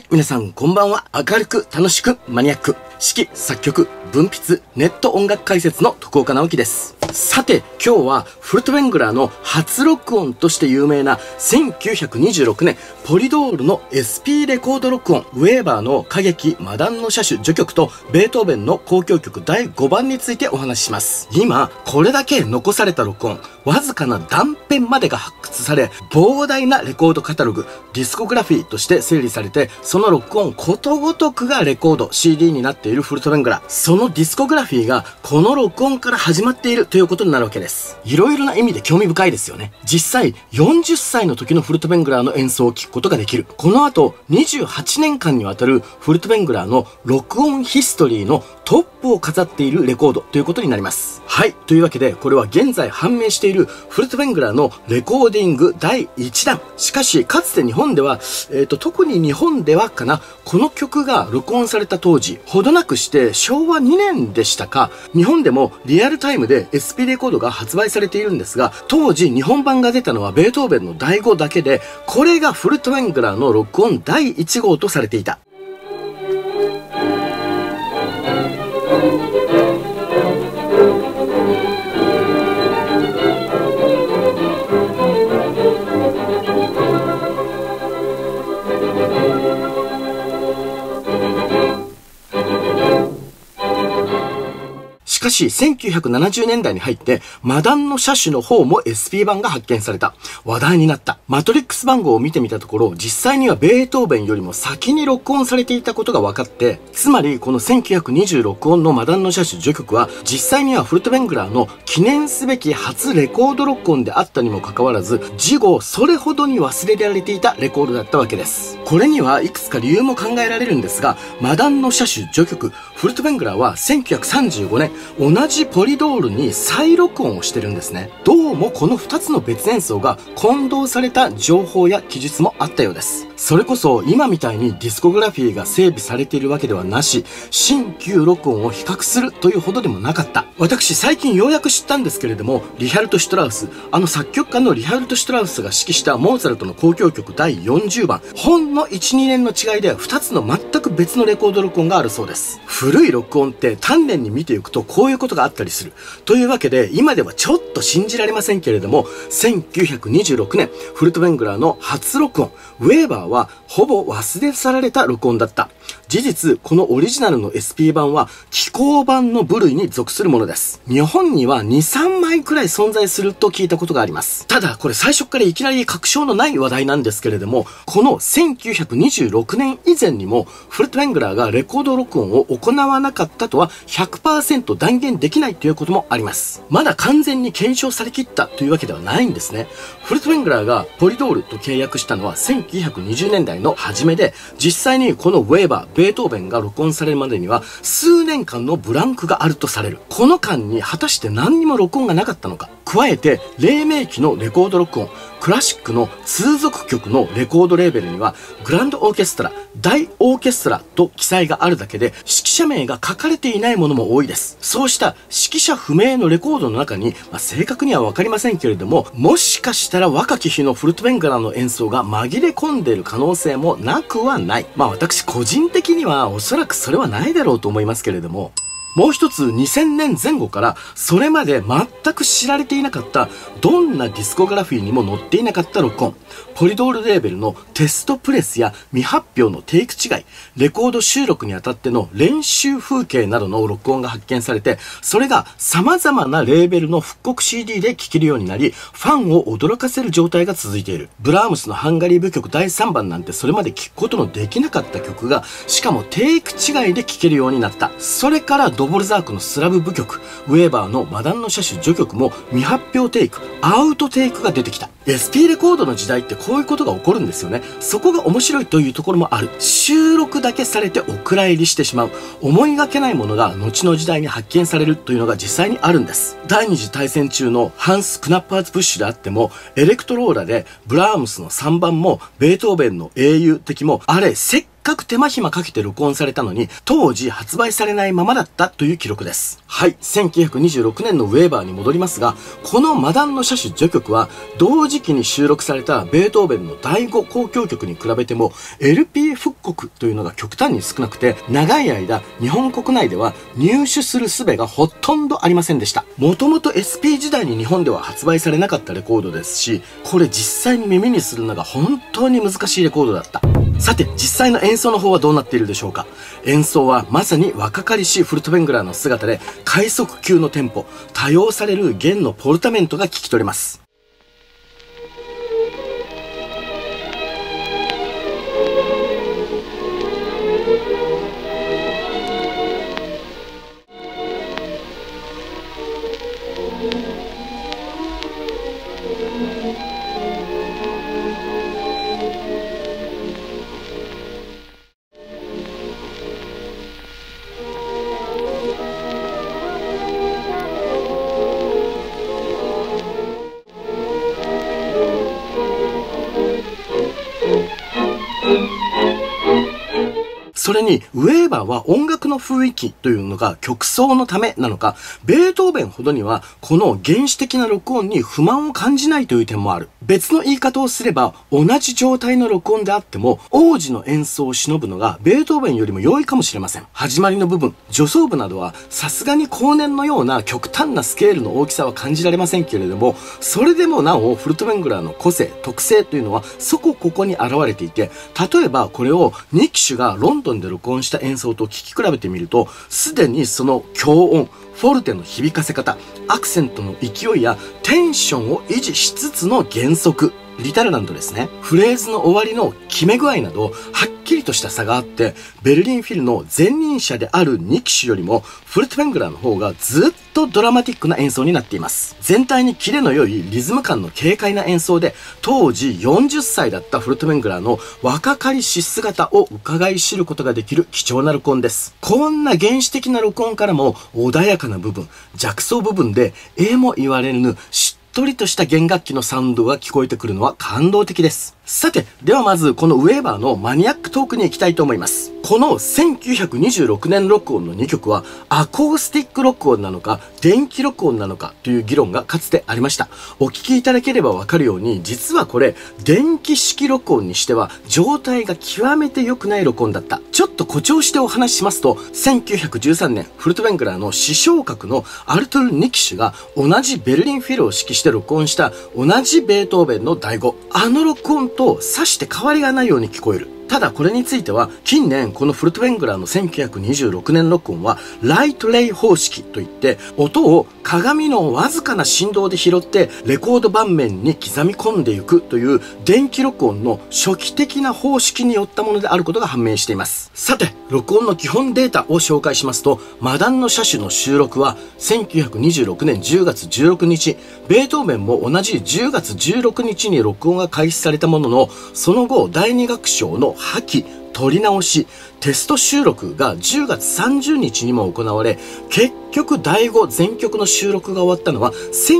皆さんこんばんは。明るく楽しくマニアック、指揮作曲文筆ネット音楽解説の徳岡直樹です。さて今日はフルトウェングラーの初録音として有名な1926年ポリドールの SP レコード録音、ウェーバーの歌劇マダンの車種序曲とベートーベンの交響曲第5番についてお話しします。今これだけ残された録音、わずかな断片までが発掘され、膨大なレコードカタログ、ディスコグラフィーとして整理されて、その録音ことごとくがレコード CD になっているフルトウェングラー、そのディスコグラフィーがこの録音から始まっているということになるわけです。いろいろな意味で興味深いですよね。実際40歳の時のフルトウェングラーの演奏を聴くことができる。この後28年間にわたるフルトウェングラーの録音ヒストリーのトップを飾っているレコードということになります。はい、というわけでこれは現在判明しているフルトウェングラーのレコーディング第1弾。しかしかつて日本では、特に日本ではかな、この曲が録音された当時、ほどなくして昭和2年でしたか、日本でもリアルタイムで SP レコードが発売されているんですが、当時日本版が出たのはベートーベンの第5だけで、これがフルトウェングラーの録音第1号とされていた。しかし1970年代に入ってマダンの車種の方も SP 版が発見された。話題になった。マトリックス番号を見てみたところ、実際にはベートーベンよりも先に録音されていたことが分かって、つまりこの1926音のマダンの車種序曲は実際にはフルトウェングラーの記念すべき初レコード録音であったにもかかわらず、事後それほどに忘れられていたレコードだったわけです。これにはいくつか理由も考えられるんですが、マダンの車種序曲、フルトウェングラーは1935年同じポリドールに再録音をしてるんですね。どうもこの2つの別演奏が混同された情報や記述もあったようです。それこそ今みたいにディスコグラフィーが整備されているわけではなし、新旧録音を比較するというほどでもなかった。私最近ようやく知ったんですけれども、リヒャルト・シュトラウス、作曲家のリヒャルト・シュトラウスが指揮したモーツァルトの交響曲第40番、ほんの 1,2 年の違いで2つの全く別のレコード録音があるそうです。古い録音って丹念に見ていくとこういうことがあったりする。というわけで今ではちょっと信じられませんけれども、1926年フルトウェングラーの初録音、ウェーバーはほぼ忘れ去られた録音だった。事実このオリジナルの SP 版は機構版の部類に属するものです。日本には 2,3 枚くらい存在すると聞いたことがあります。ただこれ最初からいきなり確証のない話題なんですけれども、この1926年以前にもフルトウェングラーがレコード録音を行わなかったとは 100% 断言できないということもあります。まだ完全に検証されきったというわけではないんですね。フルトウェングラーがポリドールと契約したのは1920年代の初めで、実際にこのウェーバー、ベートーベンが録音されるまでには数年間のブランクがあるとされる。この間に果たして何にも録音がなかったのか。加えて黎明期のレコード録音、クラシックの通俗曲のレコードレーベルにはグランドオーケストラ、大オーケストラと記載があるだけで指揮者名が書かれていないものも多いです。そうした指揮者不明のレコードの中に、正確には分かりませんけれども、もしかしたら若き日のフルトウェングラーの演奏が紛れ込んでいる可能性もなくはない。私個人的にはおそらくそれはないだろうと思いますけれども、もう一つ2000年前後からそれまで全く知られていなかった、どんなディスコグラフィーにも載っていなかった録音、ポリドールレーベルのテストプレスや未発表のテイク違い、レコード収録にあたっての練習風景などの録音が発見されて、それが様々なレーベルの復刻 CD で聴けるようになり、ファンを驚かせる状態が続いている。ブラームスのハンガリー舞曲第3番なんてそれまで聴くことのできなかった曲が、しかもテイク違いで聴けるようになった。それからドボルザークのスラブ舞曲、ウェーバーのマダンの車種序曲も未発表テイク、アウトテイクが出てきた。SP レコードの時代ってこういうことが起こるんですよね。そこが面白いというところもある。収録だけされてお蔵入りしてしまう。思いがけないものが後の時代に発見されるというのが実際にあるんです。第二次大戦中のハンス・クナッパーズ・プッシュであっても、エレクトローラでブラームスの3番もベートーベンの英雄的も、あれ設かく手間暇かけて録音されたのに、当時発売されないままだったという記録です。はい、1926年のウェーバーに戻りますが、このマダンの車種序曲は、同時期に収録されたベートーベンの第5交響曲に比べても、LP 復刻というのが極端に少なくて、長い間、日本国内では入手する術がほとんどありませんでした。もともと SP 時代に日本では発売されなかったレコードですし、これ実際に耳にするのが本当に難しいレコードだった。さて、実際の演奏の方はどうなっているでしょうか。演奏はまさに若かりしフルトヴェングラーの姿で、快速級のテンポ、多用される弦のポルタメントが聞き取れます。それに、ウェーバーは音楽の雰囲気というのが曲奏のためなのか、ベートーベンほどにはこの原始的な録音に不満を感じないという点もある。別の言い方をすれば、同じ状態の録音であっても、王子の演奏を忍ぶのがベートーベンよりも良いかもしれません。始まりの部分、助走部などはさすがに後年のような極端なスケールの大きさは感じられませんけれども、それでもなおフルトヴェングラーの個性、特性というのはそこここに現れていて、例えばこれをニキシュがロンドンで録音した演奏と聴き比べてみると、すでにその強音、フォルテの響かせ方、アクセントの勢いやテンションを維持しつつの原則、リタルランドですね。フレーズの終わりの決め具合など、はっきりとした差があって、ベルリンフィルの前任者であるニキシュよりも、フルトヴェングラーの方がずっとドラマティックな演奏になっています。全体にキレの良いリズム感の軽快な演奏で、当時40歳だったフルトヴェングラーの若かりし姿を伺い知ることができる貴重な録音です。こんな原始的な録音からも、穏やかな部分、弱奏部分で、も言われぬ、しっとりとした弦楽器のサウンドが聞こえてくるのは感動的です。さて、ではまずこのウェーバーのマニアックトークに行きたいと思います。この1926年録音の2曲はアコースティック録音なのか電気録音なのかという議論がかつてありました。お聞きいただければわかるように、実はこれ電気式録音にしては状態が極めて良くない録音だった。ちょっと誇張してお話ししますと、1913年フルトヴェングラーの視床閣のアルトゥル・ニキシュが同じベルリンフィルを指揮して録音した同じベートーベンの第5、あの録音とさして変わりがないように聞こえる。ただこれについては近年このフルトヴェングラーの1926年録音はライトレイ方式といって、音を鏡のわずかな振動で拾ってレコード盤面に刻み込んでいくという電気録音の初期的な方式によったものであることが判明しています。さて、録音の基本データを紹介しますと、マダンの車種の収録は1926年10月16日、ベートーベンも同じ10月16日に録音が開始されたものの、その後第2楽章の破棄、取り直し、テスト収録が10月30日にも行われ、結局第5全曲の収録が終わったのは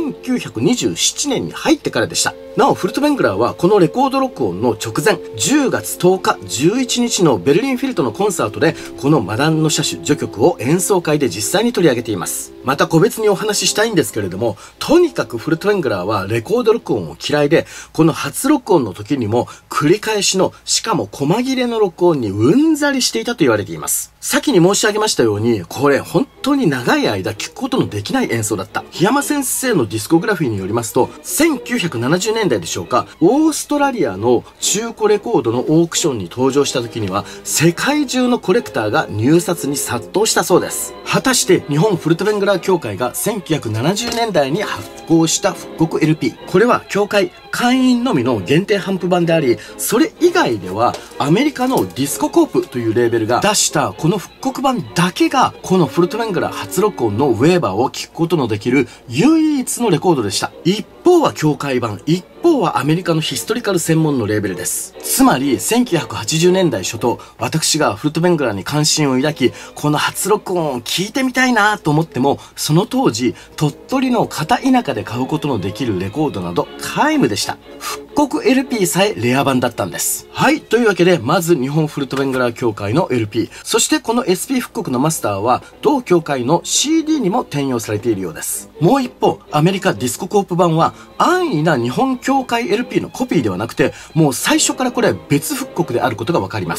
1927年に入ってからでした。なお、フルトヴェングラーはこのレコード録音の直前、10月10日、11日のベルリンフィルトのコンサートで、このマダンの車種序曲を演奏会で実際に取り上げています。また個別にお話ししたいんですけれども、とにかくフルトヴェングラーはレコード録音を嫌いで、この初録音の時にも繰り返しの、しかも細切れの録音にうんざりしていたと言われています。先に申し上げましたように、これ本当に長い間聴くことのできない演奏だった。檜山先生のディスコグラフィーによりますと、1970年代でしょうか、オーストラリアの中古レコードのオークションに登場した時には、世界中のコレクターが入札に殺到したそうです。果たして日本フルトヴェングラー協会が1970年代に発行した復刻 LP。これは協会会員のみの限定頒布版であり、それ以外ではアメリカのディスココープというレーベルが出したこの復刻版だけが、このフルトヴェングラー初録音のウェーバーを聴くことのできる唯一のレコードでした。一方は協会版、一方はアメリカのヒストリカル専門のレーベルです。つまり1980年代初頭、私がフルトヴェングラーに関心を抱き、この初録音を聞いてみたいなと思っても、その当時鳥取の片田舎で買うことのできるレコードなど皆無でした。復刻 LP さえレア版だったんです。はい。というわけで、まず日本フルトベングラー協会の LP、そしてこの SP 復刻のマスターは、同協会の CD にも転用されているようです。もう一方、アメリカディスココープ版は、安易な日本協会 LP のコピーではなくて、もう最初からこれ別復刻であることがわかります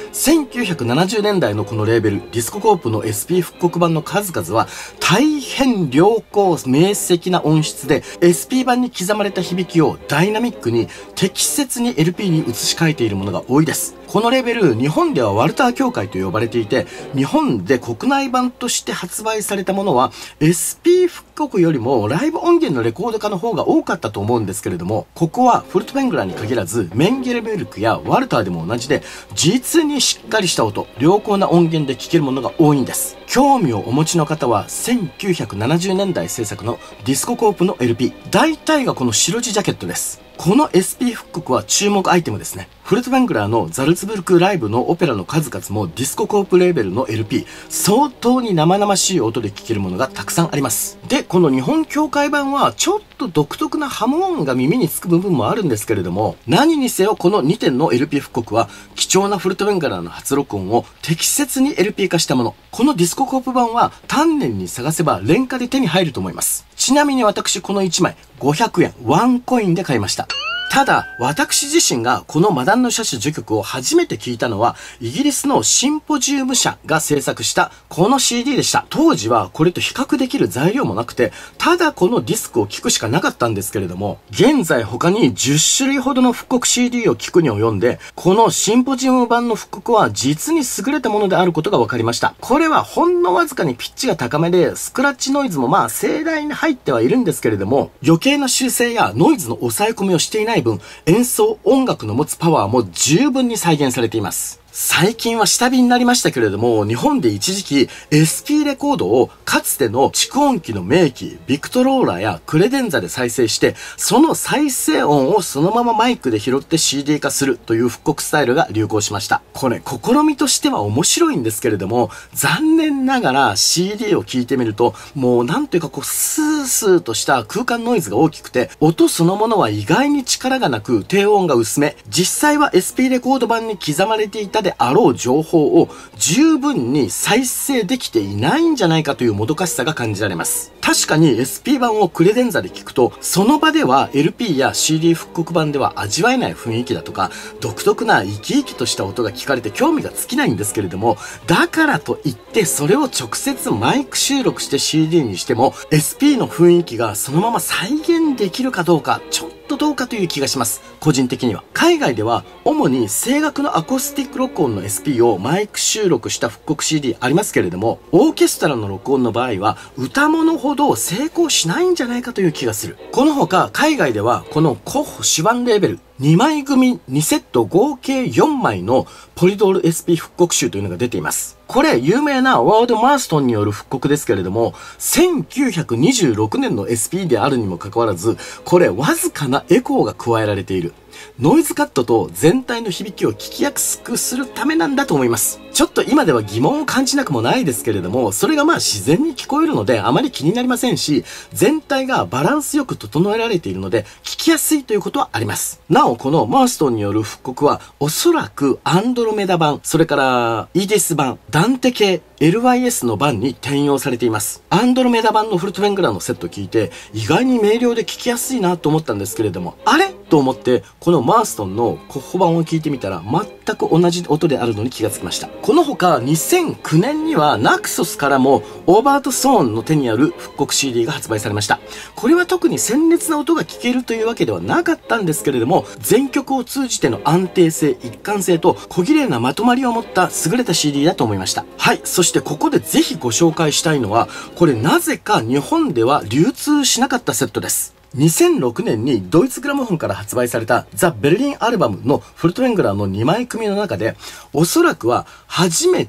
。1970年代のこのレーベル、ディスココープの SP 復刻版の数々は、大変良好、明晰な音質で、SP 版に刻まれた響きをダイナミックに、適切に LP に移し替えているものが多いです。このレベル、日本ではワルター協会と呼ばれていて、日本で国内版として発売されたものは、SP 復刻よりもライブ音源のレコード化の方が多かったと思うんですけれども、ここはフルトベングラーに限らず、メンゲレベルクやワルターでも同じで、実にしっかりした音、良好な音源で聴けるものが多いんです。興味をお持ちの方は、1970年代制作のディスココープの LP、大体がこの白地ジャケットです。この SP 復刻は注目アイテムですね。フルトベングラーのザルツブルクライブのオペラの数々もディスココープレーベルの LP、相当に生々しい音で聴けるものがたくさんあります。で、この日本協会版はちょっと独特なハム音が耳につく部分もあるんですけれども、何にせよこの2点の LP 復刻は貴重なフルトベングラーの初録音を適切に LP 化したもの。このディスココープ版は丹念に探せば廉価で手に入ると思います。ちなみに私この1枚500円ワンコインで買いました。ただ、私自身がこのマダンの車種序曲を初めて聞いたのは、イギリスのシンポジウム社が制作したこの CD でした。当時はこれと比較できる材料もなくて、ただこのディスクを聴くしかなかったんですけれども、現在他に10種類ほどの復刻 CD を聴くに及んで、このシンポジウム版の復刻は実に優れたものであることが分かりました。これはほんのわずかにピッチが高めで、スクラッチノイズも盛大に入ってはいるんですけれども、余計な修正やノイズの抑え込みをしていない分、演奏音楽の持つパワーも十分に再現されています。最近は下火になりましたけれども、日本で一時期 SP レコードをかつての蓄音機の名機、ビクトローラやクレデンザで再生して、その再生音をそのままマイクで拾って CD 化するという復刻スタイルが流行しました。これ、試みとしては面白いんですけれども、残念ながら CD を聴いてみると、もうなんというかスースーとした空間ノイズが大きくて、音そのものは意外に力がなく、低音が薄め、実際は SP レコード版に刻まれていたであろう情報を十分に再生できていないんじゃないかというもどかしさが感じられます。確かに SP 版をクレデンザで聞くと、その場では LP や CD 復刻版では味わえない雰囲気だとか、独特な生き生きとした音が聞かれて興味が尽きないんですけれども、だからといってそれを直接マイク収録して CD にしても、SP の雰囲気がそのまま再現できるかどうか、ちょっとどうかという気がします。個人的には。海外では主に声楽のアコースティック録音の SP をマイク収録した復刻 CD ありますけれども、オーケストラの録音の場合は歌物ほど成功しないんじゃないかという気がする。この他海外ではこのコッホ手腕レーベル2枚組2セット合計4枚のポリドール SP 復刻集というのが出ています。これ有名なワード・マーストンによる復刻ですけれども、1926年の SP であるにもかかわらず、これわずかなエコーが加えられている。ノイズカットと全体の響きを聞きやすくするためなんだと思います。ちょっと今では疑問を感じなくもないですけれども、それが自然に聞こえるのであまり気になりませんし、全体がバランスよく整えられているので聞きやすいということはあります。なお、このマーストンによる復刻はおそらくアンドロメダ版、それからイーディス版、ダンテ系 LYS の版に転用されています。アンドロメダ版のフルトベングラーのセットを聞いて意外に明瞭で聞きやすいなと思ったんですけれども、あれと思ってこのマーストンのコッホ版を聞いてみたら全く同じ音であるのに気がつきました。この他2009年にはナクソスからもオーバート・ソーンの手にある復刻 CD が発売されました。これは特に鮮烈な音が聞けるというわけではなかったんですけれども、全曲を通じての安定性、一貫性と小綺麗なまとまりを持った優れた CD だと思いました。はい、そしてここでぜひご紹介したいのは、これなぜか日本では流通しなかったセットです。2006年にドイツグラモフォンから発売されたザ・ベルリンアルバムのフルトベングラーの2枚組の中で、おそらくは初めて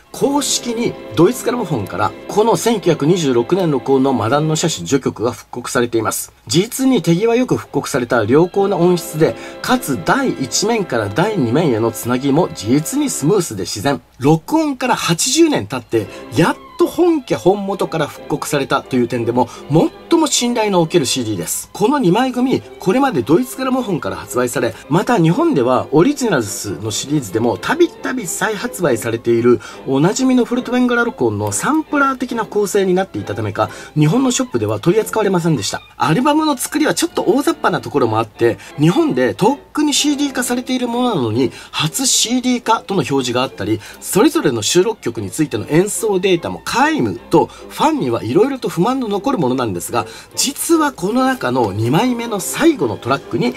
公式にドイツグラモフォンからこの1926年録音のマダンの車種序曲が復刻されています。実に手際よく復刻された良好な音質で、かつ第1面から第2面へのつなぎも実にスムースで自然。録音から80年経って、やっと本家本元から復刻されたという点でも最も信頼のおける CD です。この2枚組、これまでドイツグラモフォンから発売され、また日本ではオリジナルスのシリーズでもたびたび再発売されているおなじみのフルトウェングラ録音のサンプラー的な構成になっていたためか、日本のショップでは取り扱われませんでした。アルバムの作りはちょっと大雑把なところもあって、日本でとっくに CD 化されているものなのに初 CD 化との表示があったり、それぞれの収録曲についての演奏データも皆無と、ファンには色々と不満の残るものなんですが、実はこの中の2枚目の最後のトラックに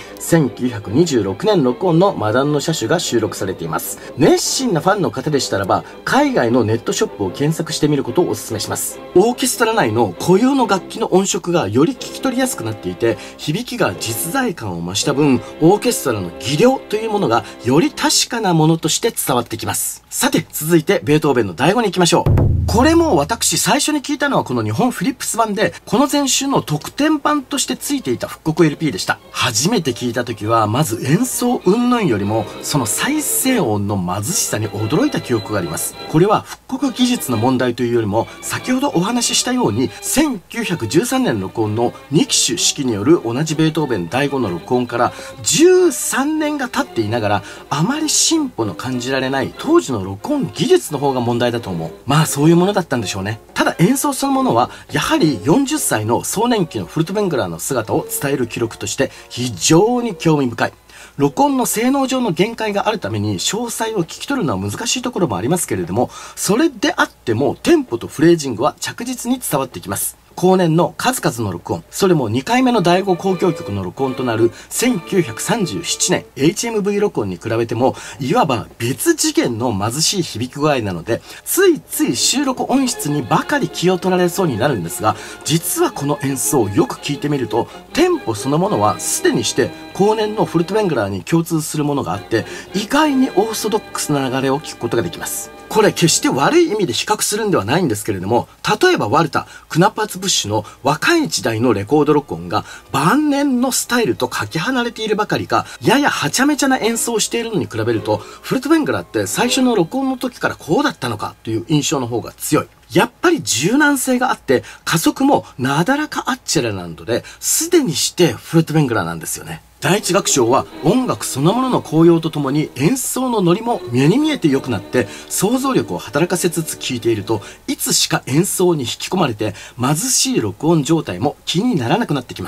1926年録音のマダンの車種が収録されています。熱心なファンの方でしたらば、海外のネットショップを検索してみることをお勧めします。オーケストラ内の固有の楽器の音色がより聞き取りやすくなっていて、響きが実在感を増した分、オーケストラの技量というものがより確かなものとして伝わってきます。さて、続いてベートーベンの第5に行きましょう。これも私最初に聞いたのはこの日本フィリップス版で、この前週の特典版として付いていた復刻 LP でした。初めて聞いた時はまず演奏云々よりもその再生音の貧しさに驚いた記憶があります。これは復刻技術の問題というよりも、先ほどお話ししたように1913年録音の2機種式による同じベートーベン第5の録音から13年が経っていながら、あまり進歩の感じられない当時の録音技術の方が問題だと思う。まあそういうものだったんでしょうね。ただ演奏そのものはやはり40歳の壮年期のフルトベングラーの姿を伝える記録として非常に興味深い。録音の性能上の限界があるために詳細を聞き取るのは難しいところもありますけれども、それであってもテンポとフレージングは着実に伝わってきます。後年の数々の録音、それも2回目の第5交響曲の録音となる1937年 HMV 録音に比べても、いわば別次元の貧しい響き具合なので、ついつい収録音質にばかり気を取られそうになるんですが、実はこの演奏をよく聞いてみると、テンポそのものはすでにして後年のフルトウェングラーに共通するものがあって、意外にオーソドックスな流れを聞くことができます。これ決して悪い意味で比較するんではないんですけれども、例えばワルタ、クナッパーツブッシュの若い時代のレコード録音が晩年のスタイルとかけ離れているばかりか、ややはちゃめちゃな演奏をしているのに比べると、フルトウェングラーって最初の録音の時からこうだったのかという印象の方が強い。やっぱり柔軟性があって、加速もなだらかあっちゃらなので、すでにしてフルトウェングラーなんですよね。第一楽章は音楽そのものの効用とともに演奏のノリも目に見えて良くなって想像力を働かせつつ聴いていると、いつしか演奏に引き込まれて貧しい録音状態も気にならなくなってきます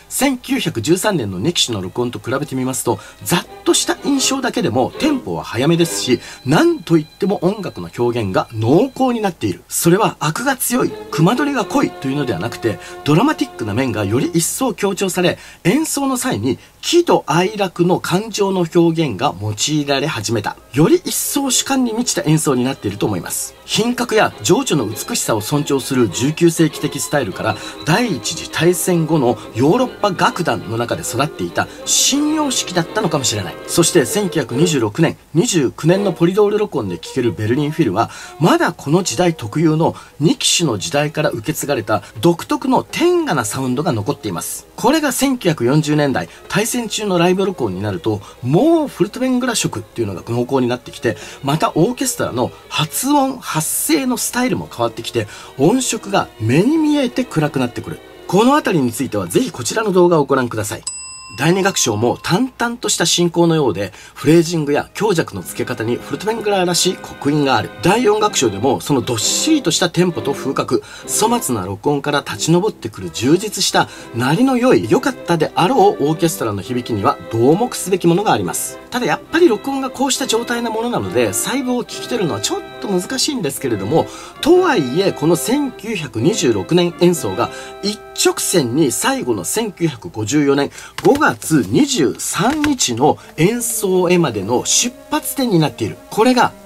。1913年の2機種の録音と比べてみますと、ざっとした印象だけでもテンポは速めですし、なんといっても音楽の表現が濃厚になっている。それはアクが強い、隈取りが濃いというのではなくて、ドラマティックな面がより一層強調され、演奏の際に喜怒哀楽の感情の表現が用いられ始めた。より一層主観に満ちた演奏になっていると思います。品格や情緒の美しさを尊重する19世紀的スタイルから、第一次大戦後のヨーロッパ楽団の中で育っていた新様式だったのかもしれない。そして1926年、29年のポリドール録音で聴けるベルリンフィルは、まだこの時代特有の2機種の時代から受け継がれた独特の天下なサウンドが残っています。これが1940年代、大戦中のライブ録音になると、もうフルトウェングラ色っていうのが濃厚になってきて、またオーケストラの発音、発声のスタイルも変わってきて、音色が目に見えて暗くなってくる。このあたりについてはぜひこちらの動画をご覧ください。第2楽章も淡々とした進行のようで、フレージングや強弱の付け方にフルトウェングラーらしい刻印がある。第4楽章でもそのどっしりとしたテンポと風格、粗末な録音から立ち上ってくる充実した鳴りの良い良かったであろうオーケストラの響きには同目すべきものがあります。ただやっぱり録音がこうした状態なものなので、細部を聞き取るのはちょっと難しいんですけれども、とはいえこの1926年演奏が一直線に最後の1954年5月23日の演奏へまでの出発点になっている。これが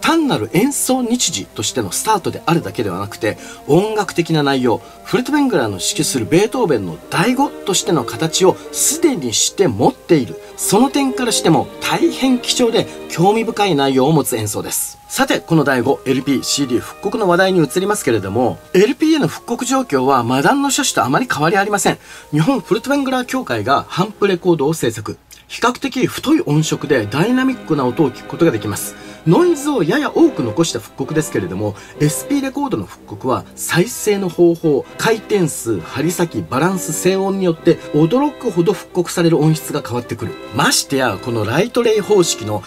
単なる演奏日時としてのスタートであるだけではなくて、音楽的な内容、フルトヴェングラーの指揮するベートーベンの第5としての形をすでにして持っている。その点からしても大変貴重で興味深い内容を持つ演奏です。さて、この第5 LP、CD 復刻の話題に移りますけれども、LP への復刻状況はマダンの車種とあまり変わりありません。日本フルトヴェングラー協会がハンプレコードを制作。比較的太い音色でダイナミックな音を聞くことができます。ノイズをやや多く残した復刻ですけれども、SP レコードの復刻は再生の方法、回転数、針先、バランス、静音によって驚くほど復刻される音質が変わってくる。ましてや、このライトレイ方式の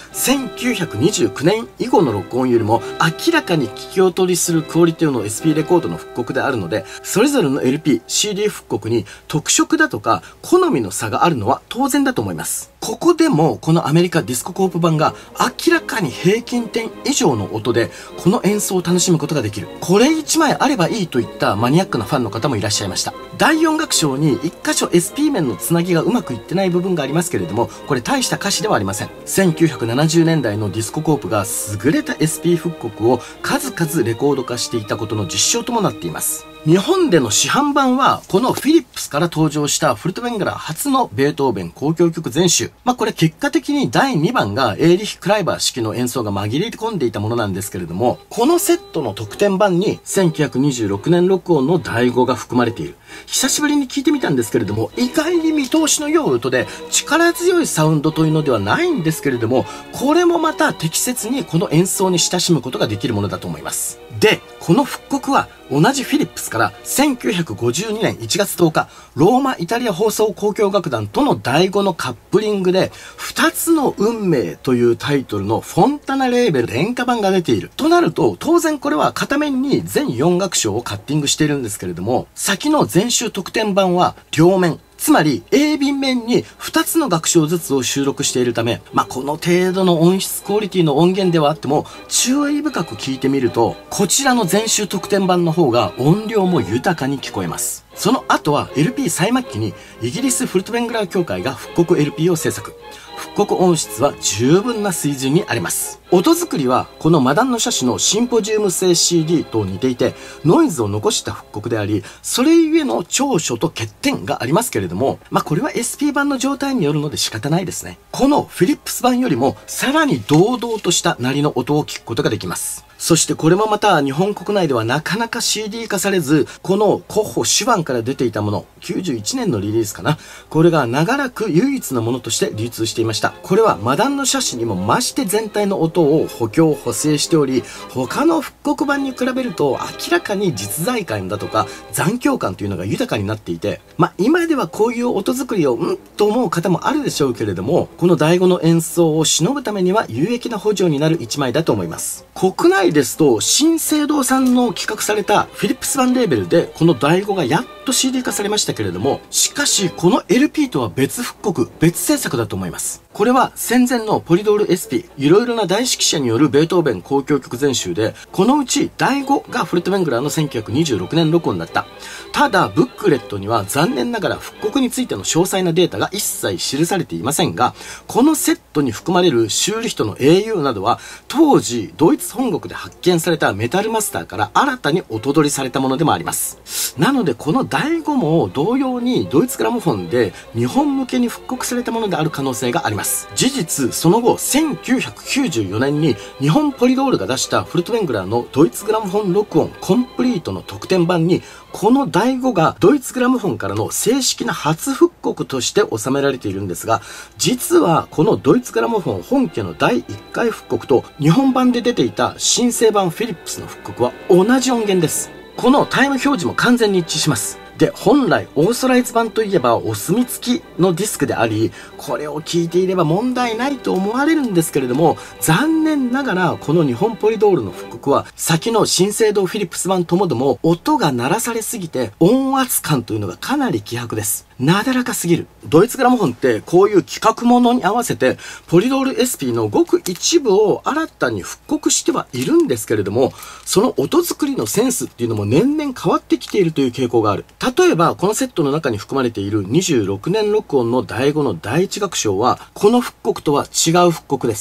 1929年以後の録音よりも明らかに聞き劣りするクオリティの SP レコードの復刻であるので、それぞれの LP、CD 復刻に特色だとか好みの差があるのは当然だと思います。ここでもこのアメリカディスココープ版が明らかに平均点以上の音でこの演奏を楽しむことができる。これ1枚あればいいといったマニアックなファンの方もいらっしゃいました。第4楽章に1箇所 SP 面のつなぎがうまくいってない部分がありますけれども、これ大した歌詞ではありません。1970年代のディスココープが優れた SP 復刻を数々レコード化していたことの実証ともなっています。日本での市販版は、このフィリップスから登場したフルトヴェングラー初のベートーベン交響曲全集。これ結果的に第2番がエーリヒ・クライバー指揮の演奏が紛れ込んでいたものなんですけれども、このセットの特典版に1926年録音の第5が含まれている。久しぶりに聞いてみたんですけれども、意外に見通しの良い音で力強いサウンドというのではないんですけれども、これもまた適切にこの演奏に親しむことができるものだと思います。で、この復刻は同じフィリップスから1952年1月10日、ローマイタリア放送交響楽団との第5のカップリングで、2つの運命というタイトルのフォンタナレーベル廉価版が出ている。となると、当然これは片面に全4楽章をカッティングしているんですけれども、先の全集特典版は両面、つまり A 便面に2つの楽章ずつを収録しているため、この程度の音質クオリティの音源ではあっても注意深く聞いてみると、こちらの全集特典版の方が音量も豊かに聞こえます。その後は LP 最末期にイギリスフルトヴェングラー協会が復刻 LP を制作。復刻音質は十分な水準にあります。音作りはこのマダンの車種のシンポジウム製 CD と似ていて、ノイズを残した復刻であり、それゆえの長所と欠点がありますけれども、これは SP 版の状態によるので仕方ないですね。このフィリップス版よりもさらに堂々とした鳴りの音を聞くことができます。そしてこれもまた日本国内ではなかなか CD 化されず、このコッホ手腕から出ていたもの、91年のリリースかな。これが長らく唯一のものとして流通していました。これはマダンの車種にも増して全体の音を補強補正しており、他の復刻版に比べると明らかに実在感だとか残響感というのが豊かになっていて、今ではこういう音作りをと思う方もあるでしょうけれども、この第5の演奏を忍ぶためには有益な補助になる一枚だと思います。国内ですと新生堂さんの企画されたフィリップス版レーベルでこの第5がやっと CD 化されましたけれども、しかしこの LP とは別復刻、別制作だと思います。これは戦前のポリドール SP、いろいろな大指揮者によるベートーベン交響曲全集で、このうち第5がフルトヴェングラーの1926年録音だった。ただブックレットには残念ながら復刻についての詳細なデータが一切記されていませんが、このセットに含まれる修理人の英雄などは当時ドイツ本国で発見されたメタルマスターから新たにおとどりされたものでもあります。なのでこの第5も同様にドイツグラモフォンで日本向けに復刻されたものである可能性があります。事実その後1994年に日本ポリドールが出したフルトヴェングラーのドイツグラモフォン録音コンプリートの特典版に、この第5がドイツグラモフォンからの正式な初復刻として収められているんですが、実はこのドイツグラモフォン本家の第1回復刻と日本版で出ていた新生版フィリップスの復刻は同じ音源です。このタイム表示も完全に一致します。で、本来オーソライズ版といえばお墨付きのディスクであり、これを聞いていれば問題ないと思われるんですけれども、残念ながらこの日本ポリドールの復刻は先の新生堂フィリップス版ともども音が鳴らされすぎて音圧感というのがかなり希薄です。なだらかすぎる。ドイツグラモフォンってこういう企画ものに合わせてポリドール SP のごく一部を新たに復刻してはいるんですけれども、その音作りのセンスっていうのも年々変わってきているという傾向がある。例えばこのセットの中に含まれている26年録音の第5の第1楽章はこの復刻とは違う復刻です。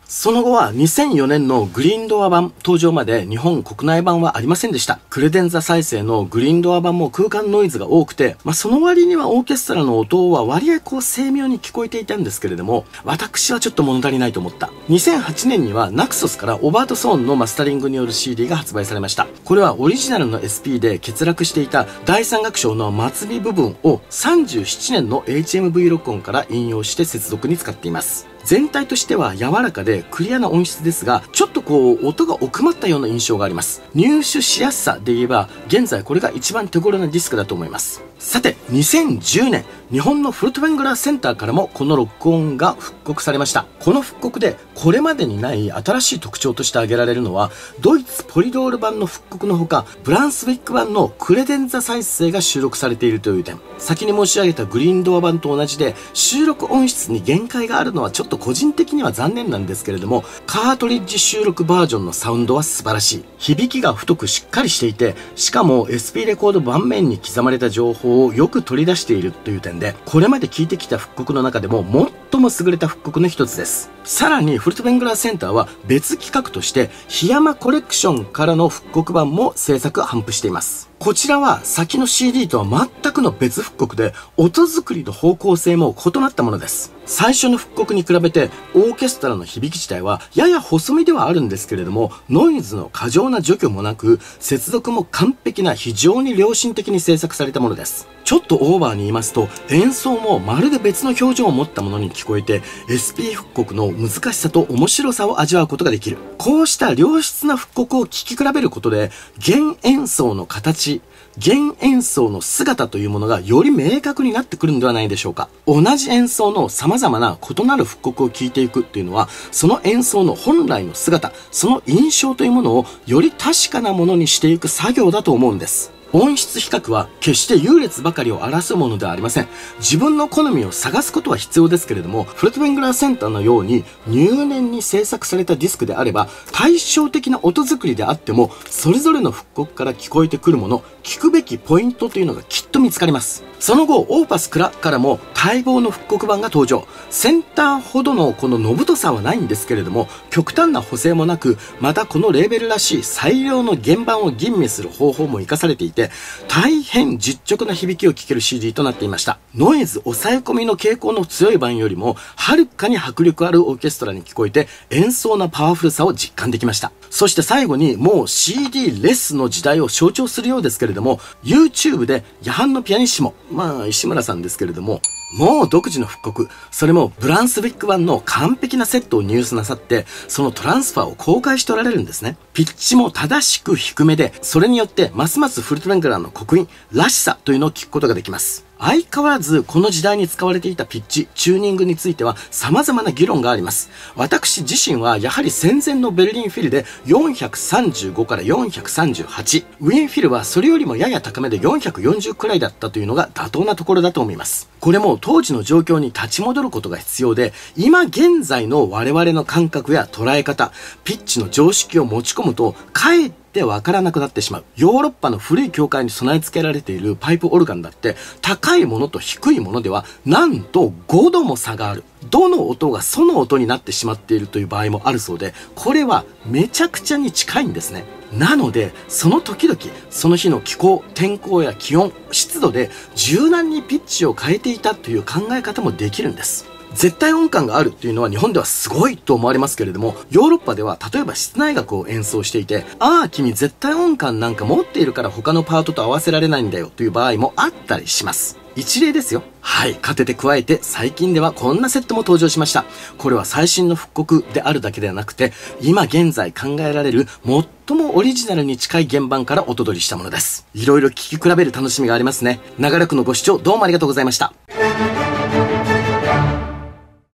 その後は2004年のグリーンドア版登場まで日本国内版はありませんでした。クレデンザ再生のグリーンドア版も空間ノイズが多くて、その割にはオーケストラの音は割合精妙に聞こえていたんですけれども、私はちょっと物足りないと思った。2008年にはナクソスからオバートソーンのマスタリングによる CD が発売されました。これはオリジナルの SP で欠落していた第三楽章の末尾部分を37年の HMV 録音から引用して接続に使っています。全体としては柔らかでクリアな音質ですが、ちょっと音が奥まったような印象があります。入手しやすさで言えば、現在これが一番手頃なディスクだと思います。さて、2010年、日本のフルトヴェングラーセンターからもこの録音が復刻されました。この復刻でこれまでにない新しい特徴として挙げられるのは、ドイツポリドール版の復刻のほか、ブランスウィック版のクレデンザ再生が収録されているという点。先に申し上げたグリーンドア版と同じで、収録音質に限界があるのはちょっと個人的には残念なんですけれども、カートリッジ収録バージョンのサウンドは素晴らしい。響きが太くしっかりしていて、しかも SP レコード盤面に刻まれた情報をよく取り出しているという点で、これまで聞いてきた復刻の中でも最も優れた復刻の一つです。さらにフルトヴェングラーセンターは別企画として檜山コレクションからの復刻版も制作頒布しています。こちらは先の CD とは全くの別復刻で、音作りの方向性も異なったものです。最初の復刻に比べてオーケストラの響き自体はやや細身ではあるんですけれども、ノイズの過剰な除去もなく、接続も完璧な非常に良心的に制作されたものです。ちょっとオーバーに言いますと、演奏もまるで別の表情を持ったものに聞こえて、SP 復刻の難しさと面白さを味わうことができる。こうした良質な復刻を聴き比べることで、原演奏の形、原演奏の姿というものがより明確になってくるんではないでしょうか。同じ演奏の様々な異なる復刻を聴いていくっていうのは、その演奏の本来の姿、その印象というものをより確かなものにしていく作業だと思うんです。音質比較は決して優劣ばかりを争うものではありません。自分の好みを探すことは必要ですけれども、フルトヴェングラーセンターのように入念に制作されたディスクであれば、対照的な音作りであっても、それぞれの復刻から聞こえてくるもの、聞くべきポイントというのがきっと見つかります。その後、オーパスクラからも待望の復刻版が登場。センターほどのこののぶとさはないんですけれども、極端な補正もなく、またこのレーベルらしい最良の原版を吟味する方法も活かされていて、大変実直な響きを聴ける CD となっていました。ノイズ抑え込みの傾向の強い版よりも、はるかに迫力あるオーケストラに聞こえて、演奏なパワフルさを実感できました。そして最後に、もう CD レスの時代を象徴するようですけれども、YouTube で夜半のピアニッシモ、石村さんですけれども、もう独自の復刻、それもブランスウィック版の完璧なセットを入手なさって、そのトランスファーを公開しておられるんですね。ピッチも正しく低めで、それによってますますフルトヴェングラーの刻印らしさというのを聞くことができます。相変わらずこの時代に使われていたピッチ、チューニングについては様々な議論があります。私自身はやはり戦前のベルリンフィルで435から438、ウィーンフィルはそれよりもやや高めで440くらいだったというのが妥当なところだと思います。これも当時の状況に立ち戻ることが必要で、今現在の我々の感覚や捉え方、ピッチの常識を持ち込むと、かえってわからなくなってしまう。ヨーロッパの古い教会に備え付けられているパイプオルガンだって、高いものと低いものではなんと5度も差がある。どの音がその音になってしまっているという場合もあるそうで、これはめちゃくちゃに近いんですね。なので、その時々、その日の気候、天候や気温、湿度で柔軟にピッチを変えていたという考え方もできるんです。絶対音感があるっていうのは日本ではすごいと思われますけれども、ヨーロッパでは例えば室内楽を演奏していて、君絶対音感なんか持っているから他のパートと合わせられないんだよという場合もあったりします。一例ですよ。はい。勝てて加えて、最近ではこんなセットも登場しました。これは最新の復刻であるだけではなくて、今現在考えられる最もオリジナルに近い原版からお届りしたものです。いろいろ聴き比べる楽しみがありますね。長らくのご視聴どうもありがとうございました。